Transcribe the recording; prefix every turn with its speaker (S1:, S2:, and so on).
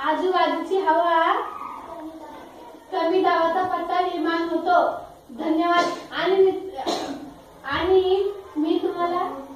S1: आजूबाजूची हवा कमी दाबाचा पट्टा निर्माण होतो। धन्यवाद। आणि मी तुम्हाला